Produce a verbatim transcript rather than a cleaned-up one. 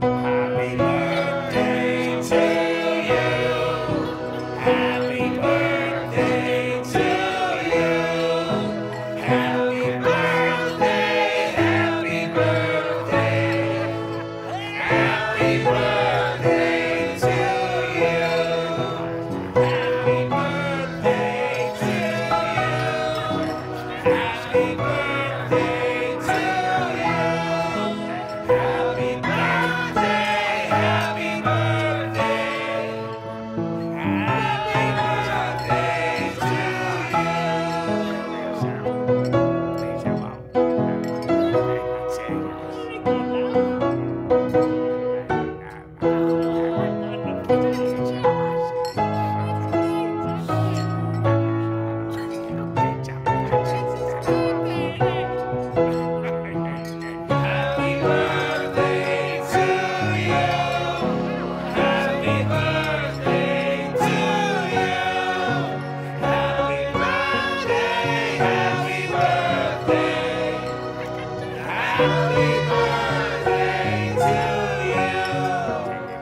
Happy birthday to you. Happy birthday to you. Happy birthday, happy birthday. Happy birthday to you. Happy birthday to you. Happy birthday to you. Happy birthday, happy birthday. Happy birthday Happy birthday to you. Happy birthday to you. Happy birthday, happy birthday. Happy birthday to you.